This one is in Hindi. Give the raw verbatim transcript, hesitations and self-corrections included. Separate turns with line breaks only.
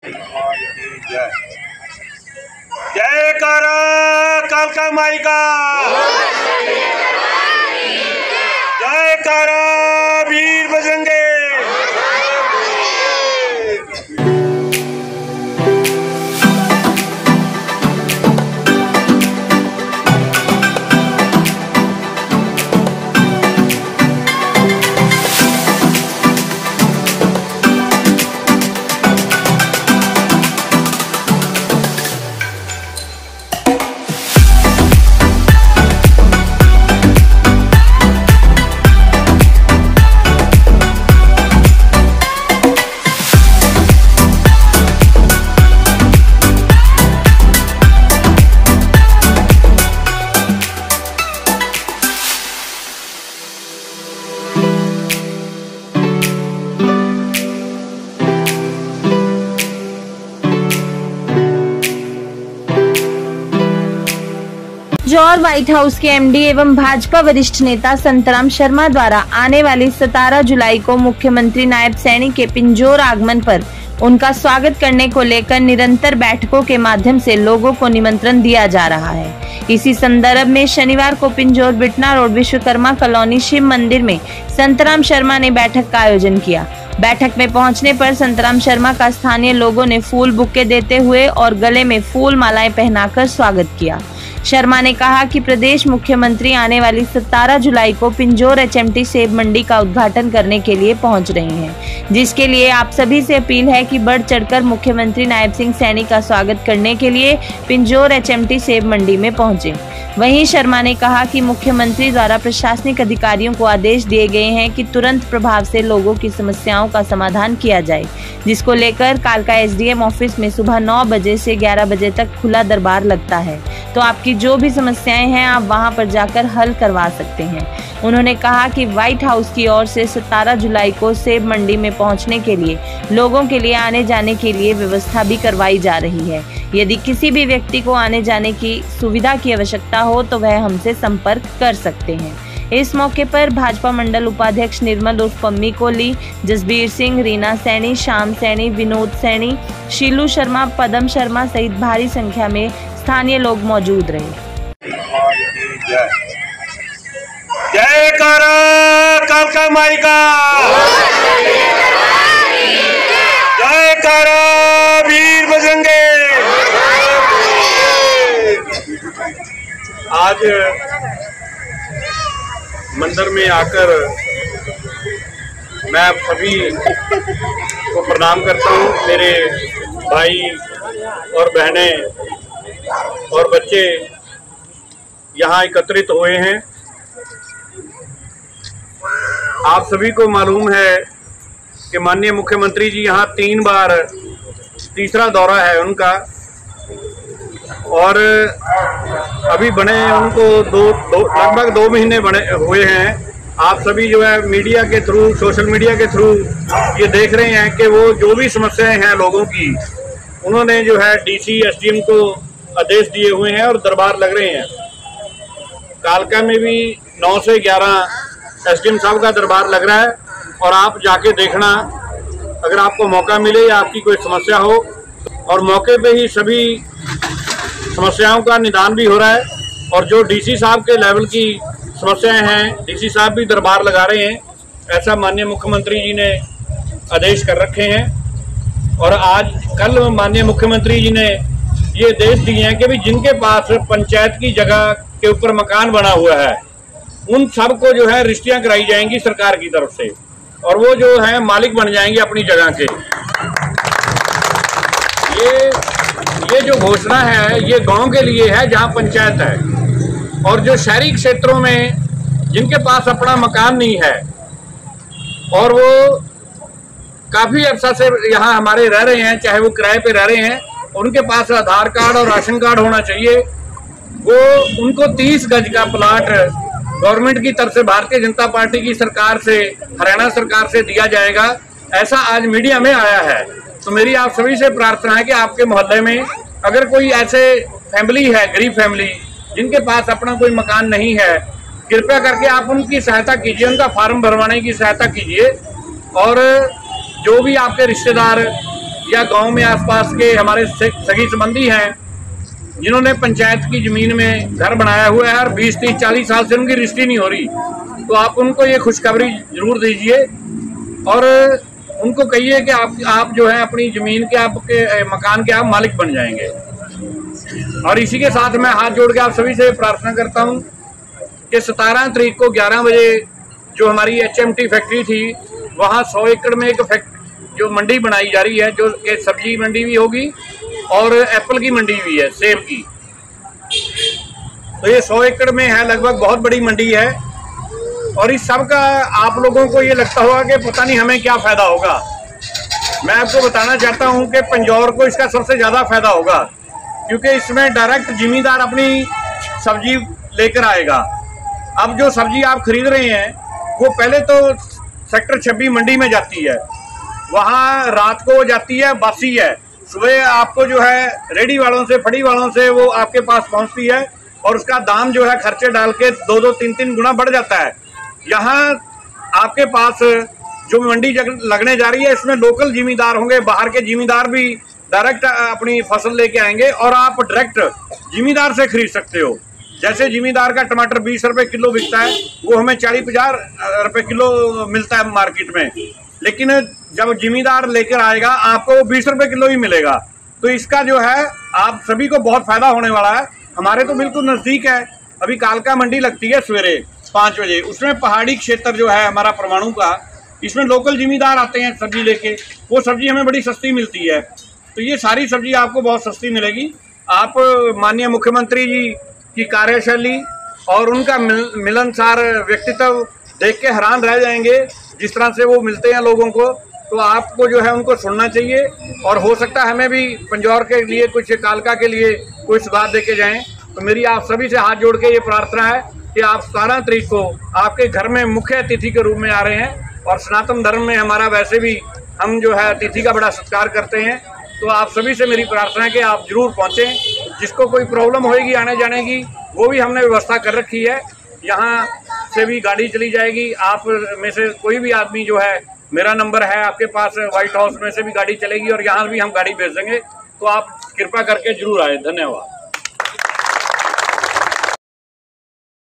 जय कारा कालका माई का, जय कारा वीर बजरंगे।
जौहर व्हाइट हाउस के एमडी एवं भाजपा वरिष्ठ नेता संतराम शर्मा द्वारा आने वाली सत्रह जुलाई को मुख्यमंत्री नायब सैनी के पिंजौर आगमन पर उनका स्वागत करने को लेकर निरंतर बैठकों के माध्यम से लोगों को निमंत्रण दिया जा रहा है। इसी संदर्भ में शनिवार को पिंजौर बिटना रोड विश्वकर्मा कॉलोनी शिव मंदिर में संतराम शर्मा ने बैठक का आयोजन किया। बैठक में पहुंचने पर संतराम शर्मा का स्थानीय लोगों ने फूल बुक्के देते हुए और गले में फूल मालाएं पहनाकर स्वागत किया। शर्मा ने कहा कि प्रदेश मुख्यमंत्री आने वाली सत्रह जुलाई को पिंजौर एचएमटी सेब मंडी का उद्घाटन करने के लिए पहुंच रहे हैं, जिसके लिए आप सभी से अपील है कि बढ़ चढ़कर मुख्यमंत्री नायब सिंह सैनी का स्वागत करने के लिए पिंजौर एचएमटी सेब मंडी में पहुंचे। वहीं शर्मा ने कहा कि मुख्यमंत्री द्वारा प्रशासनिक अधिकारियों को आदेश दिए गए हैं कि तुरंत प्रभाव से लोगों की समस्याओं का समाधान किया जाए, जिसको लेकर कालका एसडीएम ऑफिस में सुबह नौ बजे से ग्यारह बजे तक खुला दरबार लगता है, तो आपकी जो भी समस्याएं हैं आप वहां पर जाकर हल करवा सकते हैं। उन्होंने कहा कि व्हाइट हाउस की ओर से सत्रह जुलाई को सेब मंडी में पहुंचने के लिए लोगों के लिए आने जाने के लिए व्यवस्था भी करवाई जा रही है। यदि किसी भी व्यक्ति को आने जाने की सुविधा की आवश्यकता हो तो वह हमसे संपर्क कर सकते हैं। इस मौके पर भाजपा मंडल उपाध्यक्ष निर्मल उर्फ पम्मी कोहली, जसबीर सिंह, रीना सैनी, श्याम सैनी, विनोद सैनी, शीलू शर्मा, पदम शर्मा सहित भारी संख्या में स्थानीय लोग मौजूद रहे।
जय कारा कालका माई का, जय कारा वीर बजरंगे।
आज मंदिर में आकर मैं आप सभी को प्रणाम करता हूँ। मेरे भाई और बहनें और बच्चे यहाँ एकत्रित हुए हैं। आप सभी को मालूम है कि माननीय मुख्यमंत्री जी यहाँ तीन बार, तीसरा दौरा है उनका, और अभी बने उनको दो, दो लगभग दो महीने बने हुए हैं। आप सभी जो है मीडिया के थ्रू, सोशल मीडिया के थ्रू ये देख रहे हैं कि वो जो भी समस्याएं हैं लोगों की, उन्होंने जो है डीसी एसडीएम को आदेश दिए हुए हैं और दरबार लग रहे हैं। कालका में भी नौ से ग्यारह एसडीएम साहब का दरबार लग रहा है, और आप जाके देखना अगर आपको मौका मिले या आपकी कोई समस्या हो, और मौके पे ही सभी समस्याओं का निदान भी हो रहा है। और जो डीसी साहब के लेवल की समस्याएं हैं, डीसी साहब भी दरबार लगा रहे हैं, ऐसा माननीय मुख्यमंत्री जी ने आदेश कर रखे हैं। और आज कल माननीय मुख्यमंत्री जी ने ये आदेश दिए हैं कि भी जिनके पास पंचायत की जगह के ऊपर मकान बना हुआ है, उन सब को जो है रजिस्ट्रियां कराई जाएंगी सरकार की तरफ से, और वो जो है मालिक बन जाएंगे अपनी जगह के। ये ये जो घोषणा है ये गांव के लिए है जहां पंचायत है, और जो शहरी क्षेत्रों में जिनके पास अपना मकान नहीं है और वो काफी अरसा से यहाँ हमारे रह रहे हैं, चाहे वो किराए पे रह रहे हैं, उनके पास आधार कार्ड और राशन कार्ड होना चाहिए। वो उनको तीस गज का प्लाट गवर्नमेंट की तरफ से, भारतीय जनता पार्टी की सरकार से, हरियाणा सरकार से दिया जाएगा, ऐसा आज मीडिया में आया है। तो मेरी आप सभी से प्रार्थना है कि आपके मोहल्ले में अगर कोई ऐसे फैमिली है, गरीब फैमिली, जिनके पास अपना कोई मकान नहीं है, कृपया करके आप उनकी सहायता कीजिए, उनका फार्म भरवाने की सहायता कीजिए। और जो भी आपके रिश्तेदार या गांव में आसपास के हमारे सगी संबंधी हैं जिन्होंने पंचायत की जमीन में घर बनाया हुआ है और बीस तीस चालीस साल से उनकी रजिस्ट्री नहीं हो रही, तो आप उनको ये खुशखबरी जरूर दीजिए और उनको कहिए कि आप आप जो है अपनी जमीन के आपके मकान के आप मालिक बन जाएंगे। और इसी के साथ मैं हाथ जोड़ के आप सभी से प्रार्थना करता हूं कि सतारह तारीख को ग्यारह बजे जो हमारी एच एम टी फैक्ट्री थी वहां सौ एकड़ में एक जो मंडी बनाई जा रही है, जो कि सब्जी मंडी भी होगी और एप्पल की मंडी भी है, सेब की। तो ये सौ एकड़ में है, लगभग बहुत बड़ी मंडी है और इस सब का आप लोगों को ये लगता होगा कि पता नहीं हमें क्या फायदा होगा। मैं आपको बताना चाहता हूं कि पंजौर को इसका सबसे ज्यादा फायदा होगा, क्योंकि इसमें डायरेक्ट जिमीदार अपनी सब्जी लेकर आएगा। अब जो सब्जी आप खरीद रहे हैं वो पहले तो सेक्टर छब्बीस मंडी में जाती है, वहाँ रात को जाती है, बासी है, सुबह आपको जो है रेडी वालों से फड़ी वालों से वो आपके पास पहुँचती है और उसका दाम जो है खर्चे डाल के दो दो तीन तीन गुना बढ़ जाता है। यहाँ आपके पास जो मंडी लगने जा रही है इसमें लोकल जिमीदार होंगे, बाहर के जिमीदार भी डायरेक्ट अपनी फसल लेके आएंगे और आप डायरेक्ट जिमीदार से खरीद सकते हो। जैसे जिमीदार का टमाटर बीस रुपए किलो बिकता है, वो हमें चालीस पचास रुपए किलो मिलता है मार्केट में, लेकिन जब जिमीदार लेकर आएगा आपको वो बीस रुपए किलो ही मिलेगा। तो इसका जो है आप सभी को बहुत फायदा होने वाला है। हमारे तो बिल्कुल नजदीक है, अभी कालका मंडी लगती है सवेरे पाँच बजे, उसमें पहाड़ी क्षेत्र जो है हमारा परमाणु का, इसमें लोकल जिमीदार आते हैं सब्जी लेके, वो सब्जी हमें बड़ी सस्ती मिलती है। तो ये सारी सब्जी आपको बहुत सस्ती मिलेगी। आप माननीय मुख्यमंत्री जी की कार्यशैली और उनका मिल, मिलनसार व्यक्तित्व देख के हैरान रह जाएंगे, जिस तरह से वो मिलते हैं लोगों को। तो आपको जो है उनको सुनना चाहिए और हो सकता है हमें भी पंजौर के लिए कुछ, कालका के लिए कोई सुधार दे के जाएँ। तो मेरी आप सभी से हाथ जोड़ के ये प्रार्थना है कि आप सतारह तारीख को आपके घर में मुख्य अतिथि के रूप में आ रहे हैं और सनातन धर्म में हमारा वैसे भी हम जो है अतिथि का बड़ा सत्कार करते हैं। तो आप सभी से मेरी प्रार्थना है कि आप जरूर पहुँचें। जिसको कोई प्रॉब्लम होएगी आने जाने की, वो भी हमने व्यवस्था कर रखी है, यहाँ से भी गाड़ी चली जाएगी। आप में से कोई भी आदमी जो है, मेरा नंबर है आपके पास, व्हाइट हाउस में से भी गाड़ी चलेगी और यहाँ भी हम गाड़ी भेज देंगे। तो आप कृपा करके जरूर आए। धन्यवाद।